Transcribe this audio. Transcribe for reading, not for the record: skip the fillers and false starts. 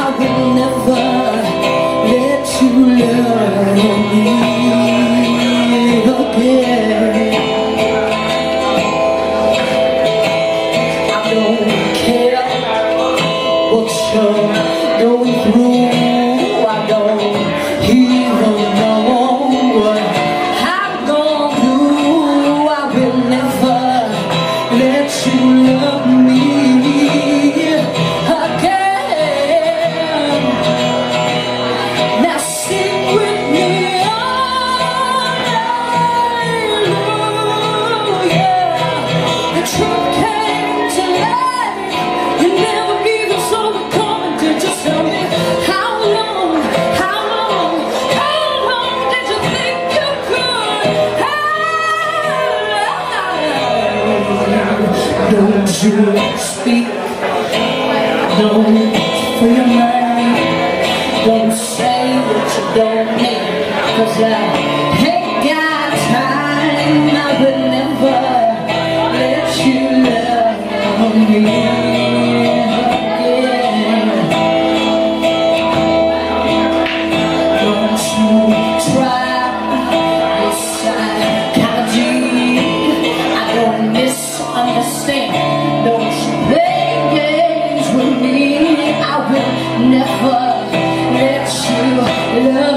will never let you love me again. I don't care what you're going through. I don't even know what I'm gonna do. I will never let you love me again. Now sing with me, hallelujah. The truth came to light. You never even saw it coming. Did you tell me how long did you think you could hide? Don't you speak, don't free your mind. Don't say what you don't mean, 'cause I ain't got time. I will never let you love me again. Don't you try this psychology. I don't misunderstand. Don't you play games with me. I will never let you love